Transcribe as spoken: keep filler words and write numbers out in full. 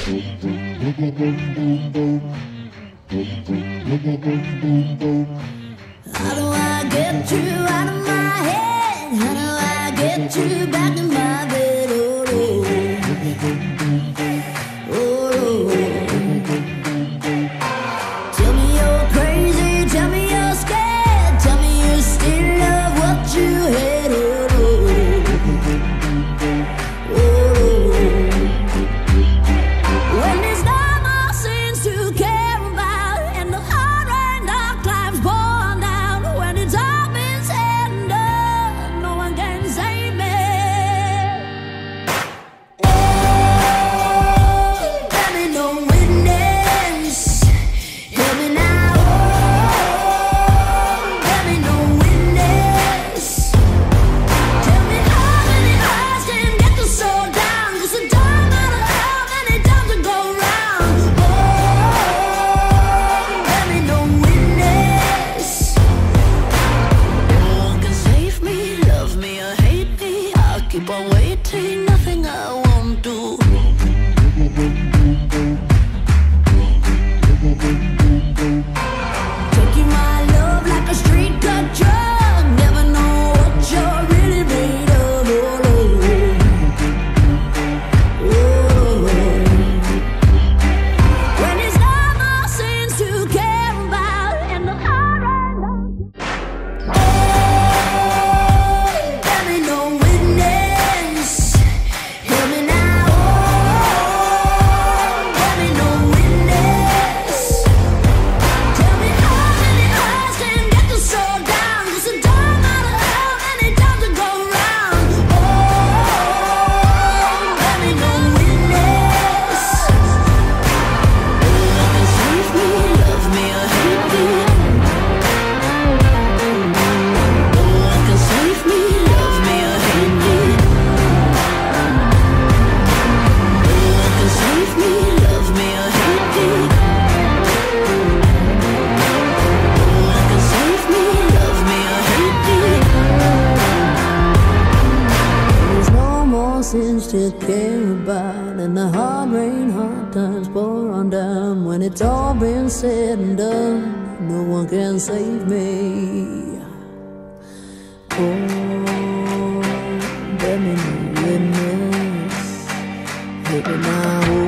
How do I get you out of my head? How do I get you back in my bed? Oh, oh, oh, oh. Tell me you're crazy, tell me you're scared, tell me you still love what you had. Oh, oh, oh. When there's no more sins to care about, and the hard rain dark clouds pour down, when it's all been said and done, no one can save me. Oh, let me no witness, help me now. Oh, let me no witness. Tell me how many hearts can get the soul down, 'cause it don't matter how many times it go round. Oh, let me no witness. No one can save me, love me or hate me, I'll keep on waiting, nothing I won't do. Taking my love like a street cut drug, never know what you're really made of. Oh, oh, oh. When there's no more sins to care about, and the hard rain don't. Oh, let me no witness, help me now. Oh, let me no witness. Tell me how many hearts can get the soul down, 'cause it don't matter how many times it go round. Oh, let me no witness. No one can save me, love me or hate me. No one can save me, love me or hate me. No one can save me, love me or hate me. No one can save me, love me or hate me. There's no more sins to care about, and the hard rain, hard times pour on down. When it's all been said and done, no one can save me. Oh, let me no witness, help me now.